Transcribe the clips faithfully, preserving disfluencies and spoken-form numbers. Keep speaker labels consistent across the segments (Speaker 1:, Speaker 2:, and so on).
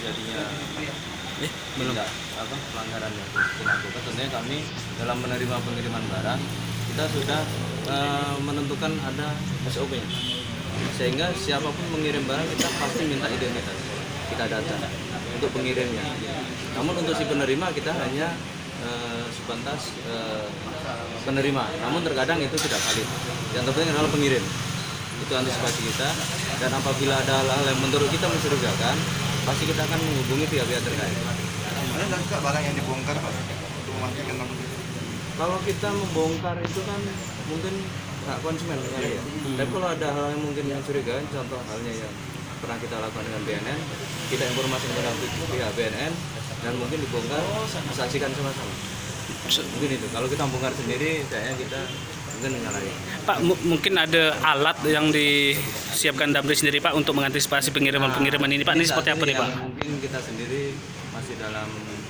Speaker 1: terjadinya
Speaker 2: eh belum
Speaker 1: tidak apa pelanggaran yang dilakukan, tentunya kami dalam menerima pengiriman barang kita sudah uh, menentukan ada S O P-nya, sehingga siapapun mengirim barang kita pasti minta identitas, kita data untuk pengirimnya. Namun untuk si penerima kita hanya uh, sebatas uh, penerima, namun terkadang itu tidak valid. Yang terpenting adalah pengirim. Itu antisipasi kita, dan apabila ada hal-hal yang menurut kita mencurigakan, pasti kita akan menghubungi pihak-pihak terkait.
Speaker 3: Ada nggak juga barang yang dibongkar Pak untuk memastikan nama itu?
Speaker 1: Kalau kita membongkar itu kan mungkin hak konsumen kali ya. Hmm. Tapi kalau ada hal yang mungkin mencurigakan, contoh halnya yang pernah kita lakukan dengan B N N, kita informasikan kepada pihak B N N dan mungkin dibongkar, disaksikan sama-sama. Mungkin itu. Kalau kita bongkar sendiri, kayaknya kita mungkin menyalahi.
Speaker 2: Pak, mungkin ada alat yang disiapkan Damri sendiri Pak untuk mengantisipasi pengiriman-pengiriman ini Pak. Ini seperti apa nih Pak?
Speaker 1: Mungkin kita sendiri masih dalam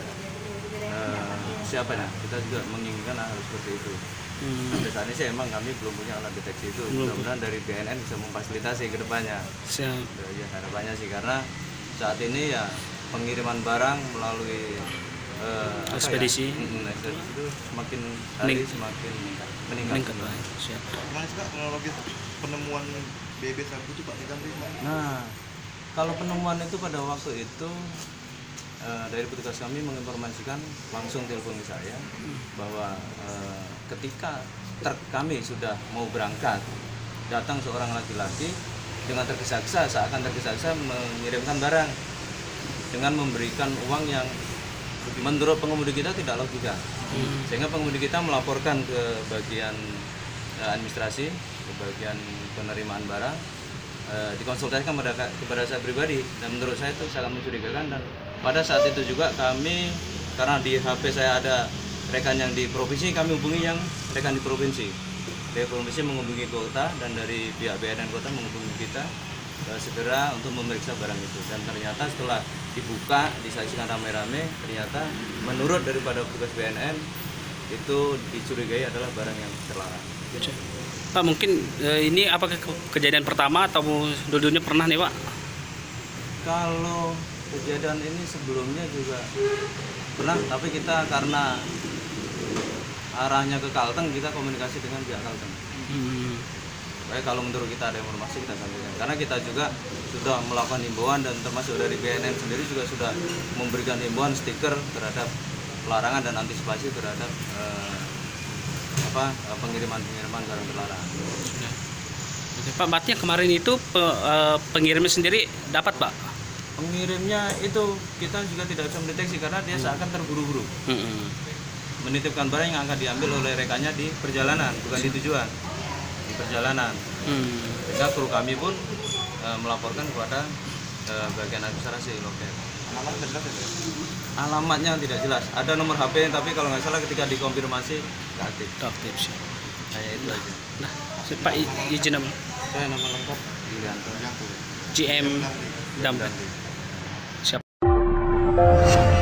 Speaker 1: uh, siapanya. Kita juga menginginkan hal seperti itu. Hmm. Sampai saat ini sih emang kami belum punya alat deteksi itu. Mudah-mudahan dari B N N bisa memfasilitasi ke depannya. Siap. Ya, harapannya sih, karena saat ini ya pengiriman barang melalui uh,
Speaker 2: ekspedisi
Speaker 1: ya? ekspedisi itu semakin hari semakin meningkat. meningkat
Speaker 3: Siap. Gimana sih Pak kronologis penemuan B B sabu itu Pak di Damri?
Speaker 1: Nah, kalau penemuan itu pada waktu itu uh, dari petugas kami menginformasikan langsung telepon ke saya bahwa uh, ketika truk kami sudah mau berangkat, datang seorang laki-laki dengan tergesa-gesa, seakan tergesa-gesa mengirimkan barang dengan memberikan uang yang menurut pengemudi kita tidak logika, hmm. sehingga pengemudi kita melaporkan ke bagian uh, administrasi, ke bagian penerimaan barang, uh, dikonsultasikan kepada, kepada saya pribadi, dan menurut saya itu sangat mencurigakan. Dan pada saat itu juga kami, karena di H P saya ada rekan yang di provinsi, kami hubungi yang rekan di provinsi. Dari provinsi menghubungi kota, dan dari pihak B N N kota menghubungi kita uh, segera untuk memeriksa barang itu. Dan ternyata setelah dibuka, disaksikan rame-rame, ternyata menurut daripada petugas B N N itu dicurigai adalah barang yang terlarang.
Speaker 2: Pak, mungkin eh, ini apakah kejadian pertama atau dulunya pernah nih Pak?
Speaker 1: Kalau kejadian ini sebelumnya juga pernah, tapi kita karena arahnya ke Kalteng, kita komunikasi dengan pihak Kalteng. Hmm. Baik, kalau menurut kita ada informasi kita sampaikan, karena kita juga sudah melakukan himbauan, dan termasuk dari B N N sendiri juga sudah memberikan himbauan stiker terhadap pelarangan dan antisipasi terhadap eh, apa pengiriman-pengiriman barang terlarang.
Speaker 2: Oke, Pak, berarti kemarin itu pe, eh, pengirimnya sendiri dapat Pak?
Speaker 1: Pengirimnya itu kita juga tidak bisa mendeteksi karena dia seakan terburu-buru hmm. menitipkan barang yang akan diambil oleh rekannya di perjalanan, bukan di tujuan, di perjalanan. Hmm. Sehingga kru kami pun e, melaporkan kepada e, bagian administrasi loket.
Speaker 3: Alamat tidak jelas ya?
Speaker 1: Alamatnya tidak jelas. Ada nomor H P, tapi kalau nggak salah ketika dikonfirmasi nggak aktif.
Speaker 2: Aktif sih.
Speaker 1: Hanya itu aja.
Speaker 2: Nah, Pak izin nama?
Speaker 1: Saya nama lengkap Yulianto.
Speaker 2: G M Damri. Siap.